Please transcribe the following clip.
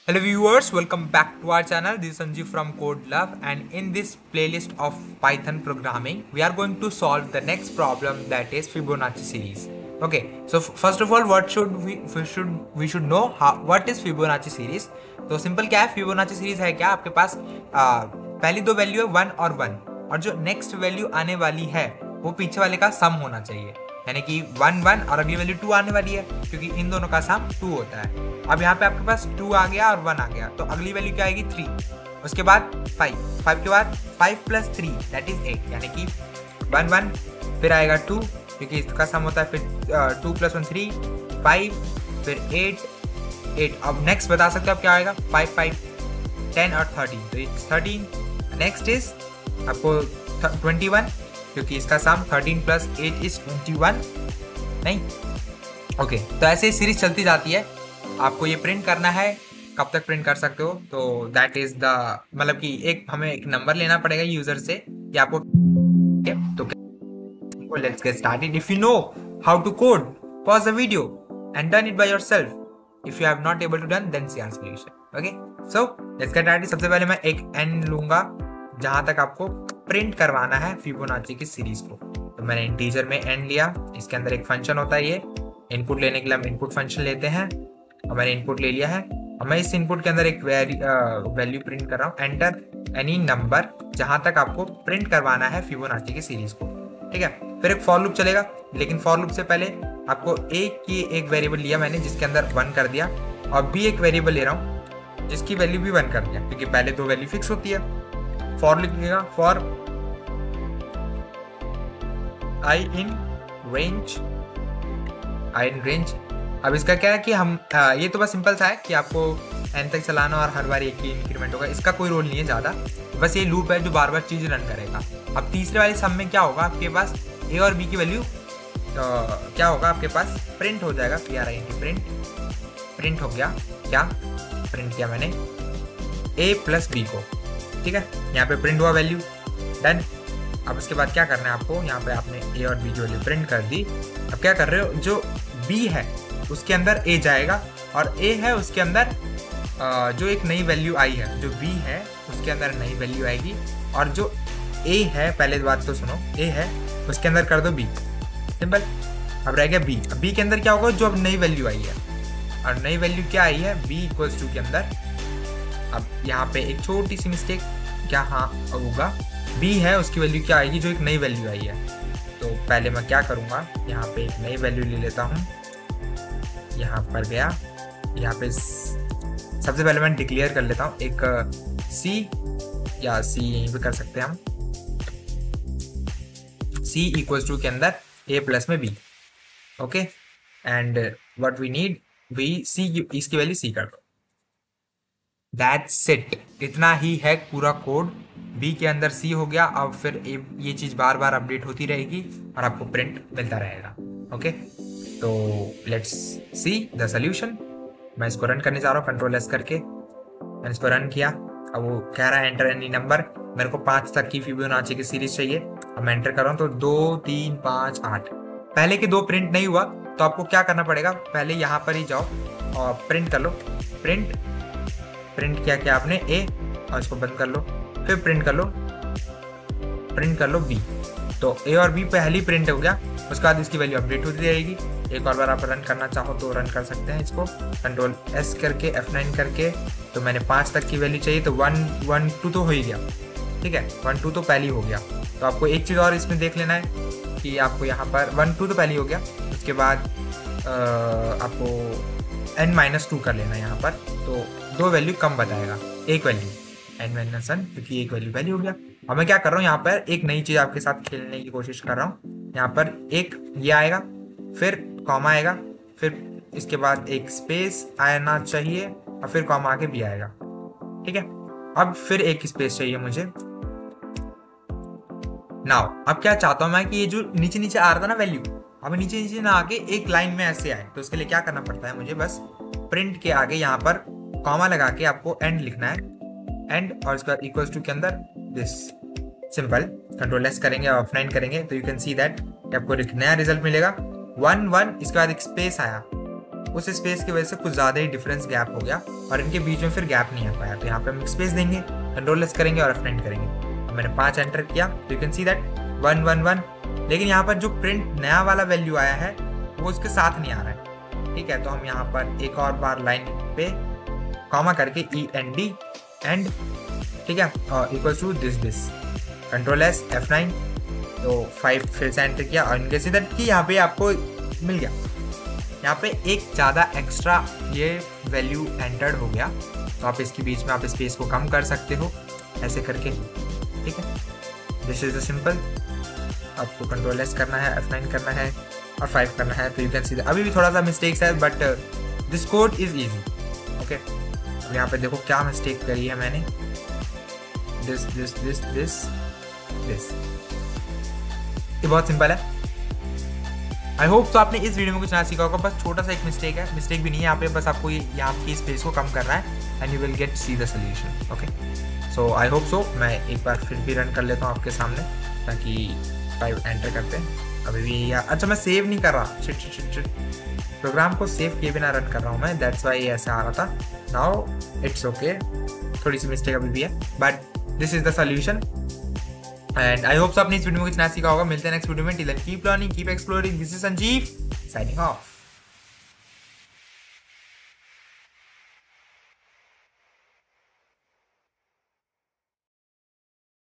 Hello viewers, welcome back to our channel. This is Sanjeev from Code Love, and in this playlist of Python programming, we are going to solve the next problem, that is Fibonacci series. Okay, so first of all, what should we should know what is Fibonacci series. तो simple क्या है, Fibonacci series है क्या आपके पास पहली दो value है 1 और 1 और जो नेक्स्ट वैल्यू आने वाली है वो पीछे वाले का सम होना चाहिए, यानी कि 1 1 और अगली वैल्यू 2 आने वाली है क्योंकि इन दोनों का सम 2 होता है। अब यहाँ पे आपके पास 2 आ गया और 1 आ गया, तो अगली वैल्यू क्या आएगी 3, उसके बाद 5 के बाद 5 प्लस 3 दैट इज 8, यानी कि 1 1 फिर आएगा 2 क्योंकि इसका सम होता है, फिर 2 प्लस 1 3 5 फिर 8। अब नेक्स्ट बता सकते हो आप क्या आएगा, 5 5 10 और 13, तो इट्स 13। नेक्स्ट इज आपको 21 क्योंकि इसका सम 13 प्लस 8 इज 21, नहीं ओके। तो ऐसे ही सीरीज चलती जाती है, आपको ये प्रिंट करना है, कब तक प्रिंट कर सकते हो, तो दैट इज द मतलब कि हमें एक नंबर लेना पड़ेगा यूजर से कि आपको तो let's get started. If you know how to code, pause the video and done it by yourself. If you have not able to done then see our solution. Okay, so let's get started. सबसे पहले मैं एक N लूंगा जहां तक आपको print करवाना है फिबोनाची की सीरीज को। तो मैंने इंटीजर में एन लिया, इसके अंदर एक फंक्शन होता है, ये इनपुट लेने के लिए हम इनपुट फंक्शन लेते हैं। और मैंने इनपुट ले लिया है, और मैं इस इनपुट के अंदर एक वैल्यू प्रिंट कर रहा हूँ, एंटर एनी नंबर जहां तक आपको प्रिंट करवाना है फिबोनाची की सीरीज को, ठीक है। फिर एक फॉर लूप चलेगा, लेकिन फॉर लूप से पहले आपको एक वेरिएबल लिया मैंने जिसके अंदर 1 कर दिया, और बी एक वेरिएबल ले रहा हूँ जिसकी वैल्यू भी 1 कर दिया क्योंकि पहले दो वैल्यू फिक्स होती है। फॉर लिखिएगा, फॉर आई इन रेंज। अब इसका क्या है कि हम ये तो बस सिंपल सा है कि आपको एन तक चलाना और हर बार एक ही इंक्रीमेंट होगा, इसका कोई रोल नहीं है ज़्यादा, बस ये लूप है जो बार बार चीज़ रन करेगा। अब तीसरे वाले सम में क्या होगा, आपके पास ए और बी की वैल्यू क्या होगा, आपके पास प्रिंट हो जाएगा, प्रिंट हो गया। क्या प्रिंट किया मैंने, ए प्लस बी को, ठीक है। यहाँ पे प्रिंट हुआ वैल्यू, डन। अब उसके बाद क्या करना है आपको, यहाँ पे आपने ए और बी की वैल्यू प्रिंट कर दी। अब क्या कर रहे हो, जो बी है उसके अंदर ए जाएगा, और ए है उसके अंदर जो एक नई वैल्यू आई है, जो बी है उसके अंदर नई वैल्यू आएगी, और जो ए है, पहले बात तो सुनो, ए है उसके अंदर कर दो बी, सिंपल। अब रह गया बी। अब बी के अंदर क्या होगा, जो अब नई वैल्यू आई है, और नई वैल्यू क्या आई है, बी इक्वल्स टू के अंदर। अब यहाँ पे एक छोटी सी मिस्टेक, क्या हाँ होगा, बी है उसकी वैल्यू क्या आएगी, जो एक नई वैल्यू आई है। तो पहले मैं क्या करूँगा, यहाँ पे एक नई वैल्यू ले लेता हूँ, यहाँ पर गया, यहाँ पे सबसे पहले मैं डिक्लेयर कर लेता हूँ एक सी, या सी यहीं पे कर सकते हैं हम, सी इक्वल्स टू के अंदर ए प्लस में B, okay. And what we need, we see, इसकी वैल्यू सी कर दो, दैट्स इट। इतना ही है पूरा कोड, बी के अंदर सी हो गया। अब फिर ये चीज़ बार बार अपडेट होती रहेगी और आपको प्रिंट मिलता रहेगा, ओके। तो लेट्स सी द सोल्यूशन। मैं इसको रन करने जा रहा हूँ कंट्रोल एस करके, मैंने इसको रन किया। अब वो कह रहा है एंटर एनी नंबर, मेरे को 5 तक की फिबोनाची की सीरीज चाहिए। अब मैं एंटर कर रहा हूँ, तो 2 3 5 8, पहले के 2 प्रिंट नहीं हुआ, तो आपको क्या करना पड़ेगा, पहले यहाँ पर ही जाओ और प्रिंट कर लो, प्रिंट किया क्या आपने ए, और इसको बंद कर लो, फिर प्रिंट कर लो बी। तो ए और बी पहली प्रिंट हो गया, उसके बाद इसकी वैल्यू अपडेट होती रहेगी। एक और बार आप रन करना चाहो तो रन कर सकते हैं इसको, कंट्रोल एस करके F9 करके। तो मैंने 5 तक की वैल्यू चाहिए, तो 1 1 2 तो हो ही गया, ठीक है, 1 2 तो पहले ही हो गया। तो आपको एक चीज़ और इसमें देख लेना है कि आपको यहाँ पर 1 2 तो पहले ही हो गया, उसके बाद आपको n-2 कर लेना है यहाँ पर, तो 2 वैल्यू कम बताएगा, एक वैल्यू n-1 क्योंकि एक वैल्यू हो गया। अब मैं क्या कर रहा हूँ, यहाँ पर एक नई चीज़ आपके साथ खेलने की कोशिश कर रहा हूँ। यहाँ पर एक ये आएगा, फिर कॉमा आएगा, फिर इसके बाद एक स्पेस आना चाहिए, और फिर कॉमा आके भी आएगा, ठीक है। अब फिर एक स्पेस चाहिए मुझे। नाउ अब क्या चाहता हूँ मैं कि ये जो नीचे नीचे आ रहा था ना वैल्यू, अब नीचे नीचे ना आके एक लाइन में ऐसे आए, तो उसके लिए क्या करना पड़ता है मुझे, बस प्रिंट के आगे यहाँ पर कॉमा लगा के आपको एंड लिखना है, एंड, और इसके बाद इक्वल्स टू के अंदर दिस, सिंपल। कंट्रोल एस करेंगे और F9 करेंगे तो यू कैन सी दैट आपको एक नया रिजल्ट मिलेगा 1 1, इसके बाद एक स्पेस आया, उस स्पेस की वजह से कुछ ज़्यादा ही डिफरेंस गैप हो गया और इनके बीच में फिर गैप नहीं आ पाया। तो यहाँ पे हम स्पेस देंगे, कंट्रोल S करेंगे और F9 करेंगे। मैंने 5 एंटर किया, यू कैन सी दैट 1 1 1, लेकिन यहाँ पर जो प्रिंट नया वाला वैल्यू आया है वो उसके साथ नहीं आ रहा है। ठीक है, तो हम यहाँ पर एक और बार लाइन पे कॉमा करके END एंड, ठीक है, equal to this control S F9, तो 5 फिर से एंटर किया और इनके सीधा कि यहाँ पे आपको मिल गया, यहाँ पे एक ज़्यादा एक्स्ट्रा ये वैल्यू एंटर्ड हो गया। तो आप इसके बीच में आप स्पेस को कम कर सकते हो ऐसे करके। ठीक है, दिस इज द सिंपल। आपको कंट्रोल S करना है, F9 करना है और 5 करना है। तो यू कैन सी अभी भी थोड़ा सा मिस्टेक्स है but this code is easy. Okay, अब यहाँ पे देखो क्या मिस्टेक करी है मैंने, दिस ये बहुत सिंपल है। आई होप तो आपने इस वीडियो में कुछ नया सीखा होगा। बस छोटा सा एक मिस्टेक है, मिस्टेक भी नहीं है यहाँ पे, बस आपको ये यहाँ की स्पेस को कम करना है and you will get C the solution. Okay, so I hope so. मैं एक बार फिर भी रन कर लेता हूँ आपके सामने ताकि 5 एंटर करते हैं। अभी भी अच्छा मैं सेव नहीं कर रहा, शिट प्रोग्राम को सेव किए बिना रन कर रहा हूँ मैं, दैट्स वाई ऐसा आ रहा था। नाउ इट्स ओके, थोड़ी सी मिस्टेक अभी भी है but this is the solution and I hope so आपने इस वीडियो में कुछ नया सीखा होगा। मिलते हैं नेक्स्ट वीडियो में। Till then keep learning, keep exploring. This is Sanjeev signing of.